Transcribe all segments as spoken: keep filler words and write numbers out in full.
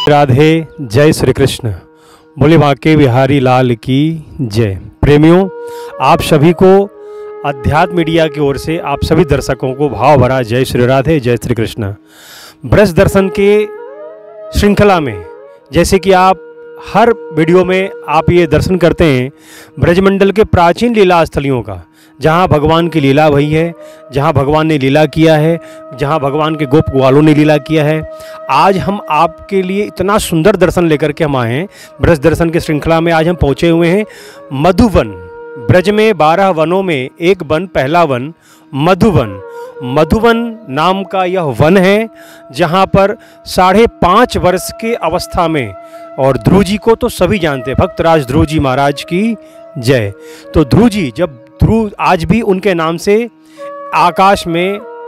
राधे, जय श्री कृष्ण। बोले बांके बिहारी लाल की जय। प्रेमियों, आप सभी को अध्यात्म मीडिया की ओर से आप सभी दर्शकों को भाव भरा जय श्री राधे, जय श्री कृष्ण। ब्रज दर्शन के श्रृंखला में जैसे कि आप हर वीडियो में आप ये दर्शन करते हैं ब्रजमंडल के प्राचीन लीला स्थलियों का, जहाँ भगवान की लीला भई है, जहाँ भगवान ने लीला किया है, जहाँ भगवान के गोप ग्वालों ने लीला किया है। आज हम आपके लिए इतना सुंदर दर्शन लेकर के हम आए हैं। ब्रज दर्शन की श्रृंखला में आज हम पहुँचे हुए हैं मधुवन। ब्रज में बारह वनों में एक वन, पहला वन मधुवन। मधुवन नाम का यह वन है जहाँ पर साढ़े पाँच वर्ष के अवस्था में, और ध्रुव जी को तो सभी जानते हैं, भक्तराज ध्रुव जी महाराज की जय। तो ध्रुव जी, जब ध्रुव आज भी उनके नाम से आकाश में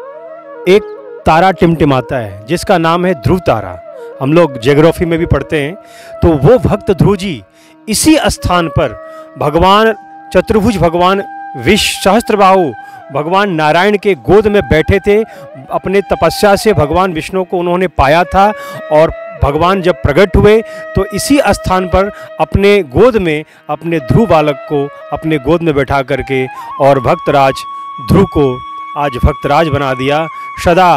एक तारा टिमटिमाता है जिसका नाम है ध्रुव तारा, हम लोग ज्योग्राफी में भी पढ़ते हैं। तो वो भक्त ध्रुव जी इसी स्थान पर भगवान चतुर्भुज, भगवान विश्व सहस्त्रबाहु, भगवान नारायण के गोद में बैठे थे। अपने तपस्या से भगवान विष्णु को उन्होंने पाया था और भगवान जब प्रकट हुए तो इसी स्थान पर अपने गोद में अपने ध्रुव बालक को अपने गोद में बैठा करके और भक्तराज ध्रुव को आज भक्तराज बना दिया। सदा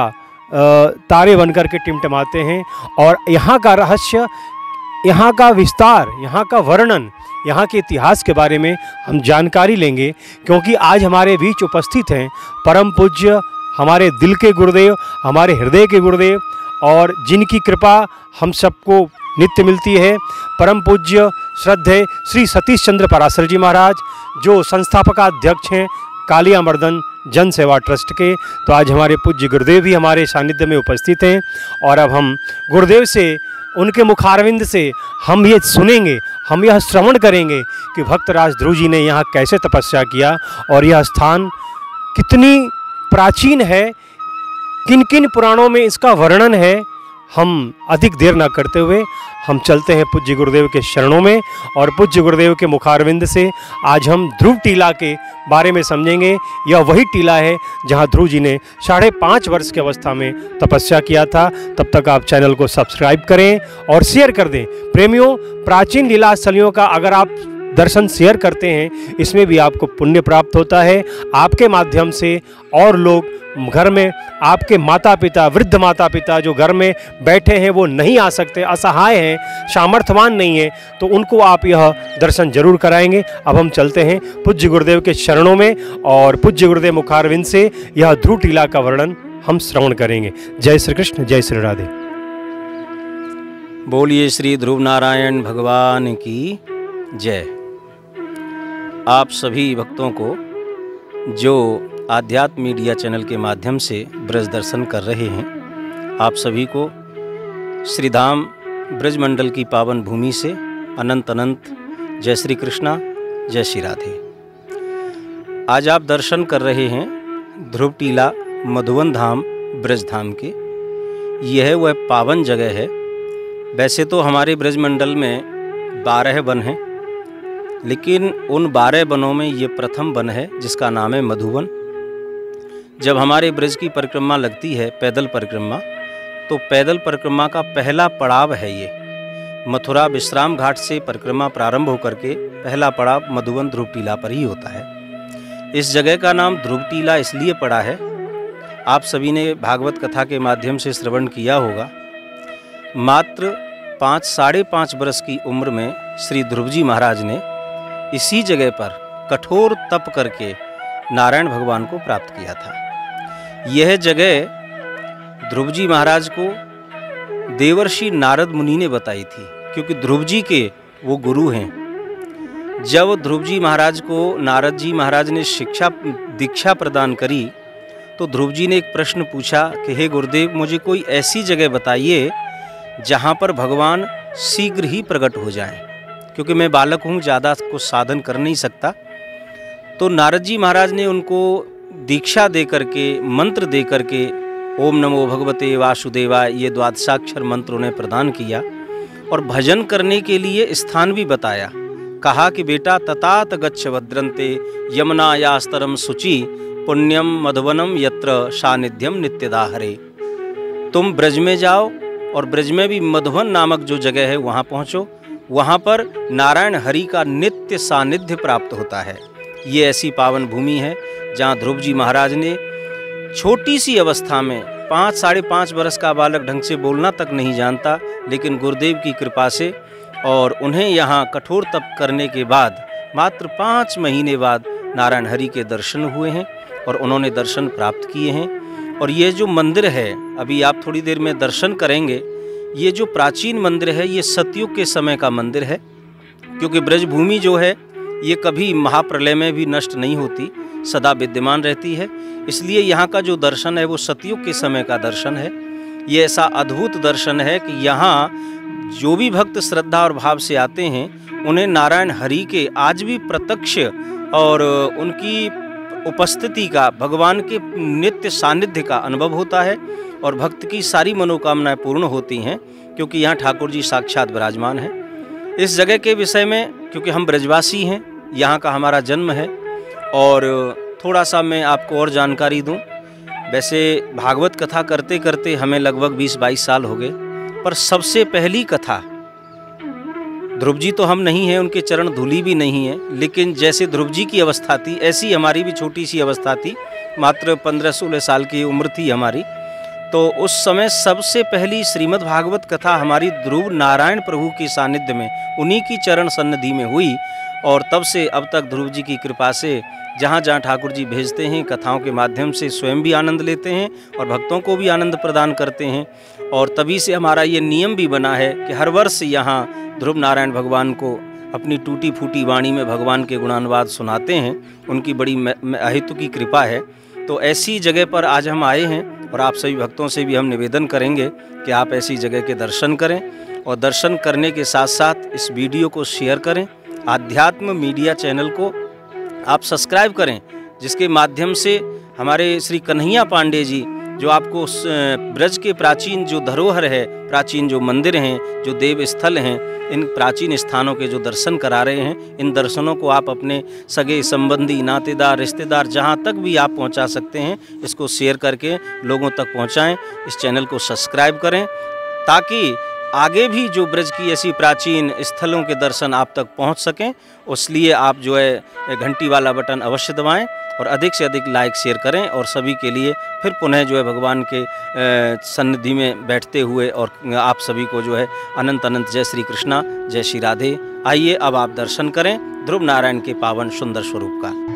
तारे बनकर के टिमटिमाते हैं। और यहाँ का रहस्य, यहाँ का विस्तार, यहाँ का वर्णन, यहाँ के इतिहास के बारे में हम जानकारी लेंगे, क्योंकि आज हमारे बीच उपस्थित हैं परम पूज्य हमारे दिल के गुरुदेव, हमारे हृदय के गुरुदेव, और जिनकी कृपा हम सबको नित्य मिलती है। परम पूज्य श्रद्धेय श्री सतीश चंद्र पराशर जी महाराज, जो संस्थापकाध्यक्ष हैं कालिया मर्दन जन सेवा ट्रस्ट के। तो आज हमारे पूज्य गुरुदेव भी हमारे सानिध्य में उपस्थित हैं और अब हम गुरुदेव से, उनके मुखारविंद से हम ये सुनेंगे, हम यह श्रवण करेंगे कि भक्तराज ध्रुव जी ने यहाँ कैसे तपस्या किया और यह स्थान कितनी प्राचीन है, किन किन पुराणों में इसका वर्णन है। हम अधिक देर ना करते हुए हम चलते हैं पूज्य गुरुदेव के शरणों में, और पूज्य गुरुदेव के मुखारविंद से आज हम ध्रुव टीला के बारे में समझेंगे। यह वही टीला है जहां ध्रुव जी ने साढ़े पाँच वर्ष की अवस्था में तपस्या किया था। तब तक आप चैनल को सब्सक्राइब करें और शेयर कर दें। प्रेमियों, प्राचीन लीला स्थलियों का अगर आप दर्शन शेयर करते हैं, इसमें भी आपको पुण्य प्राप्त होता है। आपके माध्यम से और लोग घर में, आपके माता पिता, वृद्ध माता पिता जो घर में बैठे हैं, वो नहीं आ सकते, असहाय हैं, सामर्थ्यवान नहीं है, तो उनको आप यह दर्शन जरूर कराएंगे। अब हम चलते हैं पूज्य गुरुदेव के चरणों में और पूज्य गुरुदेव मुखारविंद से यह ध्रुव टीला का वर्णन हम श्रवण करेंगे। जय श्री कृष्ण, जय श्री राधे। बोलिए श्री ध्रुव नारायण भगवान की जय। आप सभी भक्तों को जो आध्यात्म मीडिया चैनल के माध्यम से ब्रज दर्शन कर रहे हैं, आप सभी को श्रीधाम ब्रजमंडल की पावन भूमि से अनंत अनंत जय श्री कृष्णा, जय श्री राधे। आज आप दर्शन कर रहे हैं ध्रुव टीला मधुवन धाम ब्रज धाम के। यह वह पावन जगह है। वैसे तो हमारे ब्रजमंडल में बारह वन हैं, लेकिन उन बारह वनों में ये प्रथम वन है जिसका नाम है मधुवन। जब हमारे ब्रज की परिक्रमा लगती है, पैदल परिक्रमा, तो पैदल परिक्रमा का पहला पड़ाव है ये। मथुरा विश्राम घाट से परिक्रमा प्रारंभ होकर के पहला पड़ाव मधुवन ध्रुव टीला पर ही होता है। इस जगह का नाम ध्रुव टीला इसलिए पड़ा है, आप सभी ने भागवत कथा के माध्यम से श्रवण किया होगा। मात्र पाँच साढ़े पाँच वर्ष की उम्र में श्री ध्रुव जी महाराज ने इसी जगह पर कठोर तप करके नारायण भगवान को प्राप्त किया था। यह जगह ध्रुव जी महाराज को देवर्षि नारद मुनि ने बताई थी, क्योंकि ध्रुव जी के वो गुरु हैं। जब ध्रुव जी महाराज को नारद जी महाराज ने शिक्षा दीक्षा प्रदान करी, तो ध्रुव जी ने एक प्रश्न पूछा कि हे गुरुदेव, मुझे कोई ऐसी जगह बताइए जहाँ पर भगवान शीघ्र ही प्रकट हो जाएं, क्योंकि मैं बालक हूँ, ज़्यादा कुछ साधन कर नहीं सकता। तो नारद जी महाराज ने उनको दीक्षा दे करके, मंत्र दे करके ओम नमो भगवते वासुदेवाय ये द्वादशाक्षर मंत्र उन्हें प्रदान किया और भजन करने के लिए स्थान भी बताया। कहा कि बेटा ततात गच्छ भद्रन्ते यमुनायास्तरम शुचि पुण्यम मधुवनम यत्र सानिध्यम नित्यदा हरे। तुम ब्रज में जाओ और ब्रज में भी मधुवन नामक जो जगह है वहाँ पहुँचो। वहाँ पर नारायण हरि का नित्य सानिध्य प्राप्त होता है। ये ऐसी पावन भूमि है जहाँ ध्रुव जी महाराज ने छोटी सी अवस्था में, पाँच साढ़े पाँच बरस का बालक ढंग से बोलना तक नहीं जानता, लेकिन गुरुदेव की कृपा से और उन्हें यहाँ कठोर तप करने के बाद मात्र पाँच महीने बाद नारायण हरि के दर्शन हुए हैं और उन्होंने दर्शन प्राप्त किए हैं। और ये जो मंदिर है, अभी आप थोड़ी देर में दर्शन करेंगे, ये जो प्राचीन मंदिर है ये सतयुग के समय का मंदिर है, क्योंकि ब्रजभूमि जो है ये कभी महाप्रलय में भी नष्ट नहीं होती, सदा विद्यमान रहती है। इसलिए यहाँ का जो दर्शन है वो सतयुग के समय का दर्शन है। ये ऐसा अद्भुत दर्शन है कि यहाँ जो भी भक्त श्रद्धा और भाव से आते हैं उन्हें नारायण हरि के आज भी प्रत्यक्ष और उनकी उपस्थिति का, भगवान के नित्य सानिध्य का अनुभव होता है और भक्त की सारी मनोकामनाएं पूर्ण होती हैं, क्योंकि यहाँ ठाकुर जी साक्षात विराजमान हैं। इस जगह के विषय में, क्योंकि हम ब्रजवासी हैं, यहाँ का हमारा जन्म है, और थोड़ा सा मैं आपको और जानकारी दूं। वैसे भागवत कथा करते करते हमें लगभग बीस बाईस साल हो गए, पर सबसे पहली कथा, ध्रुव जी तो हम नहीं हैं, उनके चरण धूलि भी नहीं है, लेकिन जैसे ध्रुव जी की अवस्था थी ऐसी हमारी भी छोटी सी अवस्था थी, मात्र पंद्रह सोलह साल की उम्र थी हमारी। तो उस समय सबसे पहली श्रीमद् भागवत कथा हमारी ध्रुव नारायण प्रभु के सानिध्य में, उन्हीं की चरण सन्निधि में हुई। और तब से अब तक ध्रुव जी की कृपा से जहाँ जहाँ ठाकुर जी भेजते हैं, कथाओं के माध्यम से स्वयं भी आनंद लेते हैं और भक्तों को भी आनंद प्रदान करते हैं। और तभी से हमारा ये नियम भी बना है कि हर वर्ष यहाँ ध्रुव नारायण भगवान को अपनी टूटी फूटी वाणी में भगवान के गुणानुवाद सुनाते हैं। उनकी बड़ी अहेतु की कृपा है। तो ऐसी जगह पर आज हम आए हैं और आप सभी भक्तों से भी हम निवेदन करेंगे कि आप ऐसी जगह के दर्शन करें, और दर्शन करने के साथ साथ इस वीडियो को शेयर करें। आध्यात्म मीडिया चैनल को आप सब्सक्राइब करें, जिसके माध्यम से हमारे श्री कन्हैया पांडे जी जो आपको ब्रज के प्राचीन जो धरोहर है, प्राचीन जो मंदिर हैं, जो देव स्थल हैं, इन प्राचीन स्थानों के जो दर्शन करा रहे हैं, इन दर्शनों को आप अपने सगे संबंधी, नातेदार, रिश्तेदार जहां तक भी आप पहुंचा सकते हैं, इसको शेयर करके लोगों तक पहुंचाएं। इस चैनल को सब्सक्राइब करें ताकि आगे भी जो ब्रज की ऐसी प्राचीन स्थलों के दर्शन आप तक पहुंच सकें। इसलिए आप जो है घंटी वाला बटन अवश्य दबाएं और अधिक से अधिक लाइक शेयर करें। और सभी के लिए फिर पुनः जो है भगवान के सन्निधि में बैठते हुए और आप सभी को जो है अनंत अनंत जय श्री कृष्णा, जय श्री राधे। आइए अब आप दर्शन करें ध्रुव नारायण के पावन सुंदर स्वरूप का।